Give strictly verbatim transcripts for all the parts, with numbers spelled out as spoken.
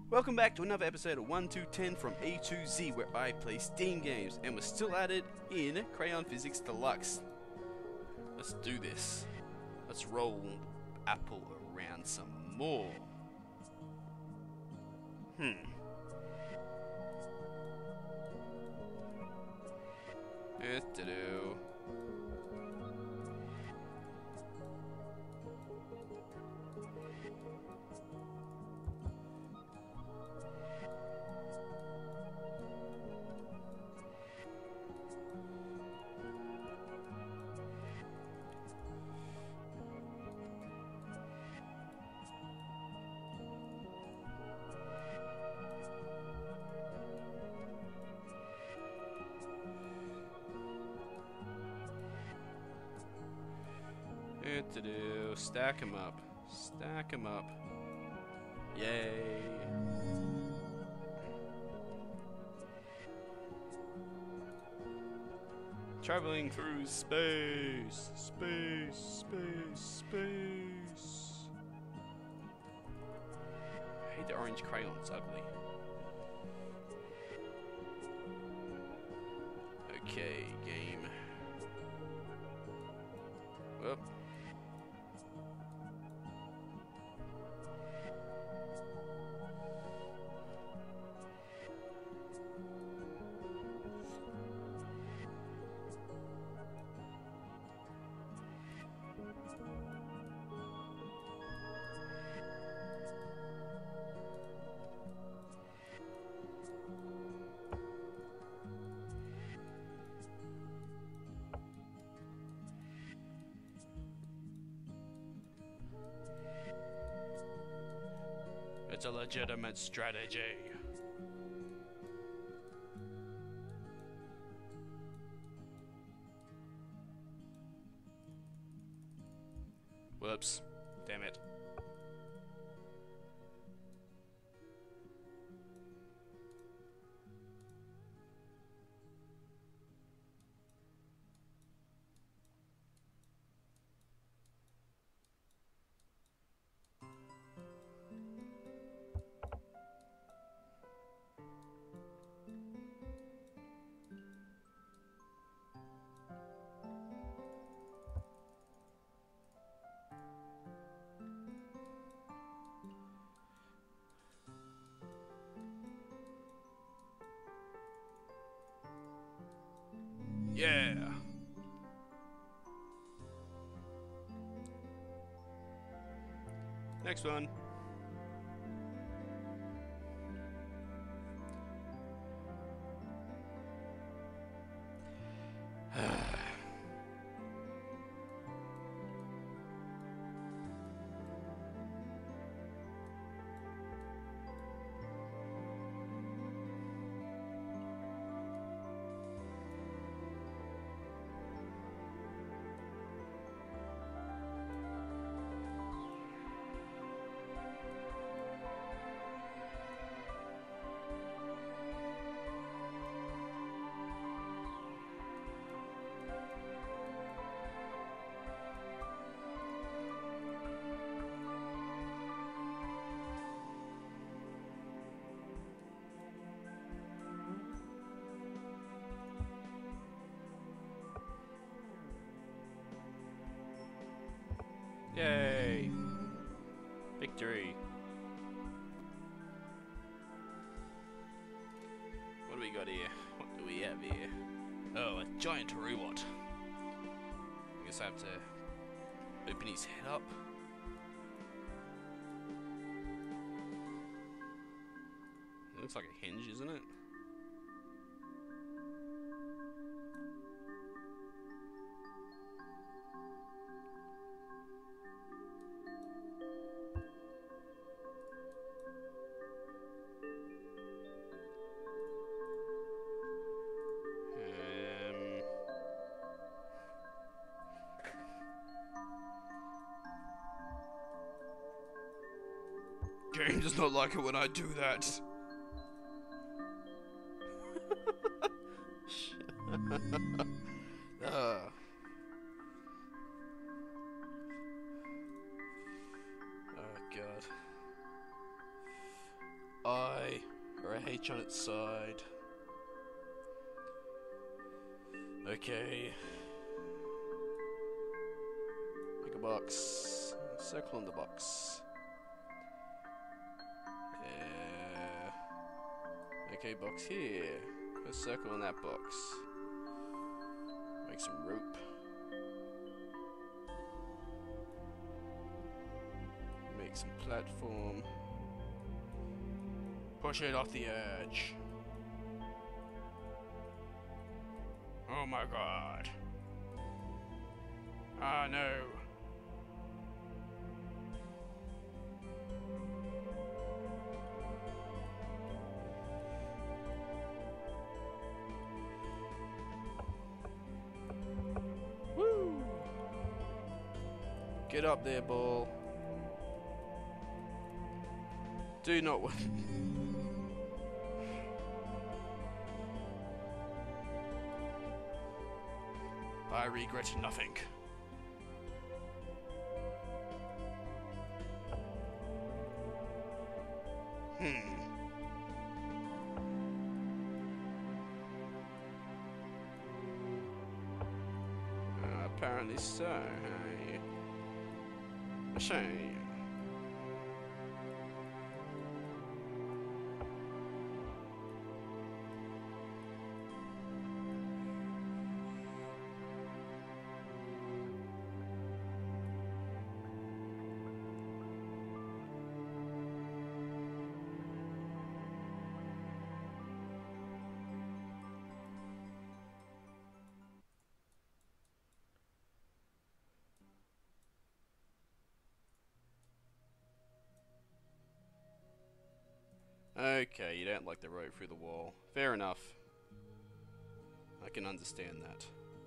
Welcome back to another episode of one to ten from A to Z, where I play Steam games, and we're still at it in Crayon Physics Deluxe. Let's do this. Let's roll Apple around some more. Hmm. Do. What to do? Stack them up. Stack them up. Yay. Traveling through space. Space, space, space. I hate the orange crayon, it's ugly. Okay, game. Whoop. It's a legitimate strategy. Whoops. Damn it. Yeah. Next one. Yay! Victory! What do we got here? What do we have here? Oh, a giant robot. I guess I have to open his head up. It looks like a hinge, isn't it? Game does not like it when I do that. uh. Oh god. or a H on its side. Okay. Make a box. Circle in the box. Yeah. Okay, box here. Put a circle in that box. Make some rope. Make some platform. Push it off the edge. Oh my god. Ah no. Woo! Get up there, ball. Do not win. I regret nothing. Hmm. Uh, apparently so, hey. A shame. Okay, you don't like the rope through the wall. Fair enough. I can understand that.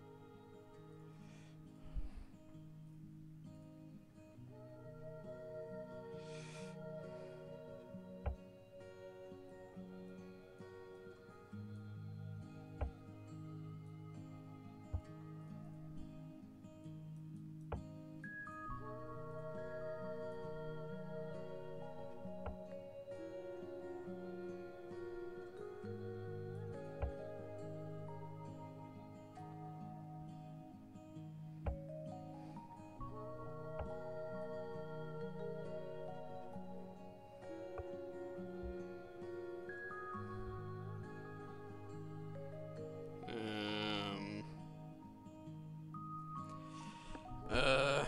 Um. Uh.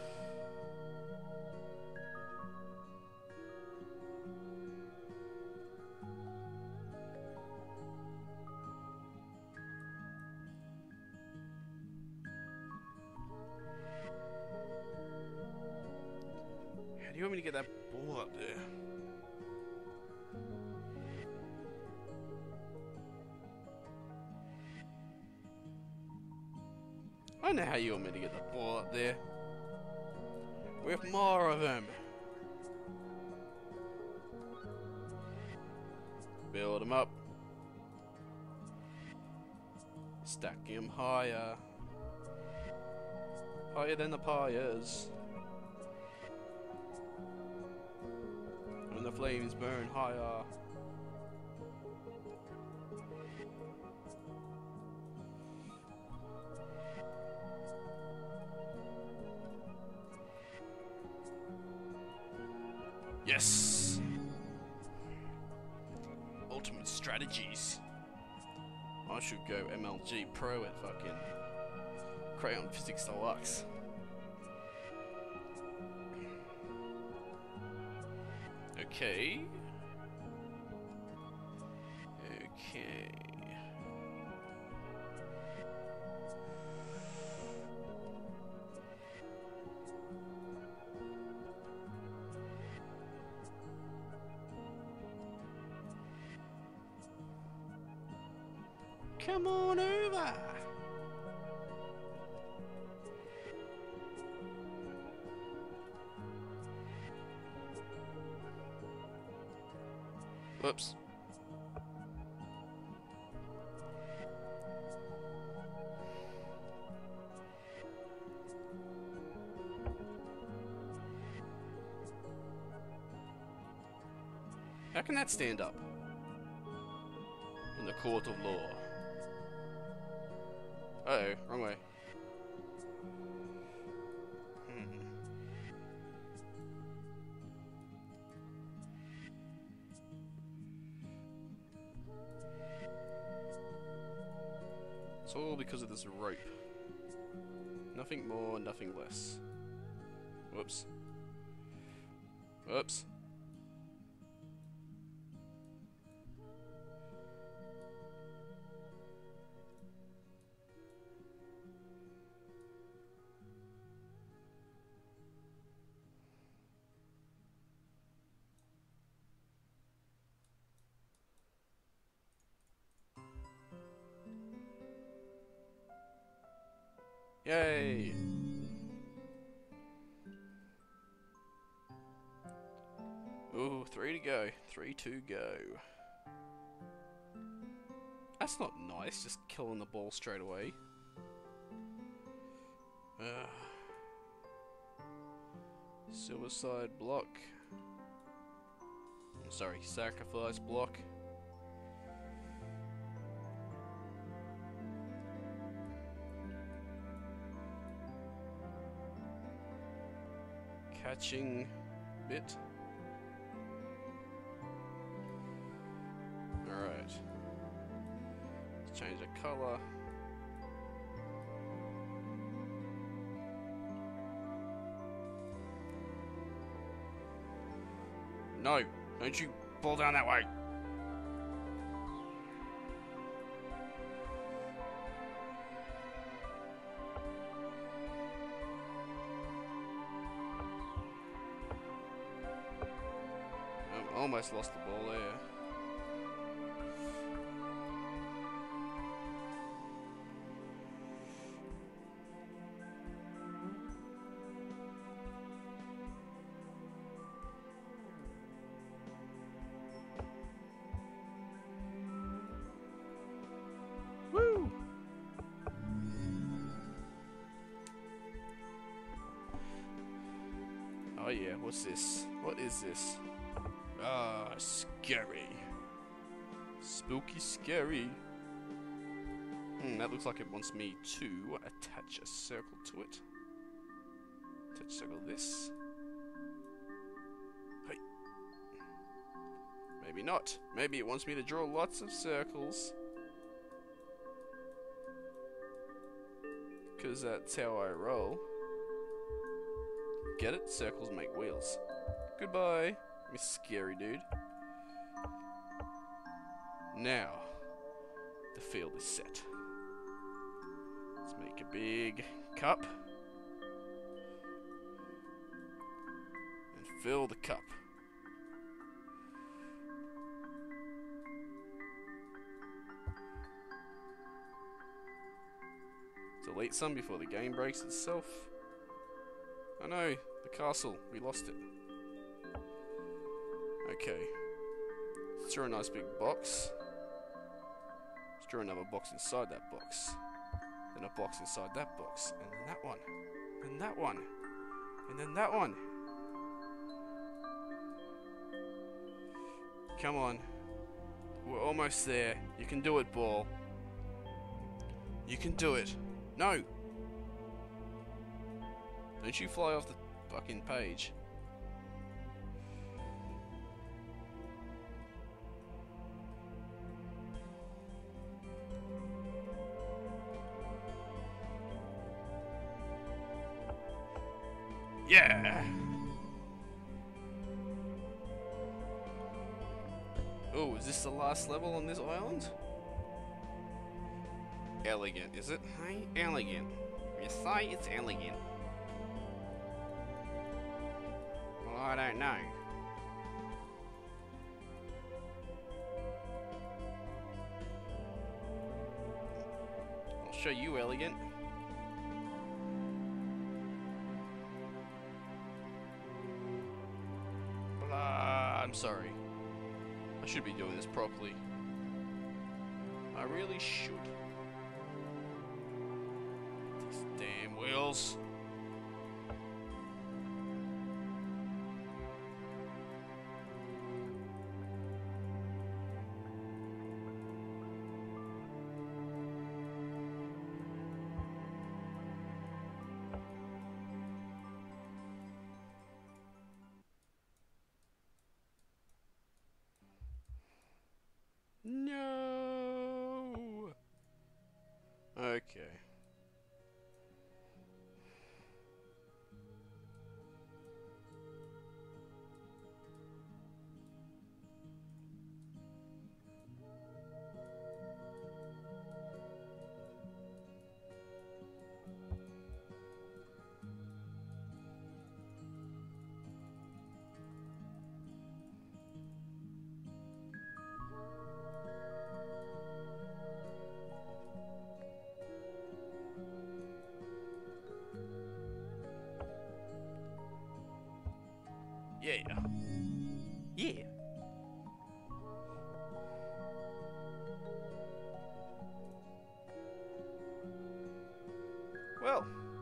How do you want me to get that ball up there? I know how you want me to get the ball up there. With more of them. Build them up. Stack them higher. Higher than the pyres. When the flames burn higher. Yes! Ultimate strategies. I should go M L G Pro at fucking Crayon Physics Deluxe. Okay. Okay. Come on over. Whoops. How can that stand up? in the court of law. Uh oh, wrong way. Hmm. It's all because of this rope. Nothing more, nothing less. Whoops. Whoops. Yay! Ooh, three to go. Three to go. That's not nice, just killing the ball straight away. Uh, suicide block. Sorry, sacrifice block. Catching bit. Alright. Let's change the colour. No! Don't you fall down that way! Almost lost the ball there. Woo! Oh yeah, what's this? What is this? Ah, scary. Spooky scary. Hmm, that looks like it wants me to attach a circle to it. Attach circle this. Hey. Maybe not. Maybe it wants me to draw lots of circles. Because that's how I roll. Get it? Circles make wheels. Goodbye. You scary dude. Now, the field is set. Let's make a big cup. And fill the cup. Delete some before the game breaks itself. Oh no, the castle. We lost it. Okay. Let's draw a nice big box. Let's draw another box inside that box. Then a box inside that box. And then that one. And that one. And then that one. Come on. We're almost there. You can do it, ball. You can do it. No! Don't you fly off the fucking page. Yeah! Oh, is this the last level on this island? Elegant, is it? Hey, elegant. You say it's elegant. Well, I don't know. I'll show you elegant. Blah, I'm sorry. I should be doing this properly. I really should. These damn wheels. No. Okay. Yeah. Yeah. Well,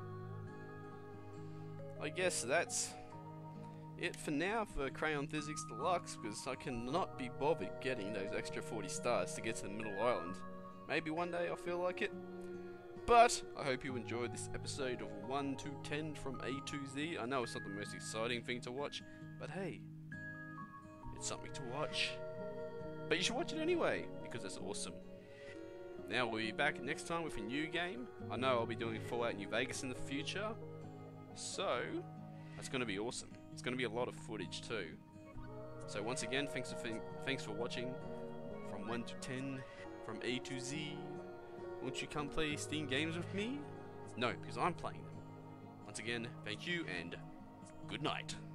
I guess that's it for now for Crayon Physics Deluxe, because I cannot be bothered getting those extra forty stars to get to the middle island. Maybe one day I'll feel like it. But I hope you enjoyed this episode of one to ten from A to Z. I know it's not the most exciting thing to watch, but hey, it's something to watch. But you should watch it anyway, because it's awesome. Now we'll be back next time with a new game. I know I'll be doing Fallout New Vegas in the future, so that's going to be awesome. It's going to be a lot of footage too. So once again, thanks for thanks for watching from one to ten from A to Z. Won't you come play Steam games with me? No, because I'm playing them. Once again, thank you and good night.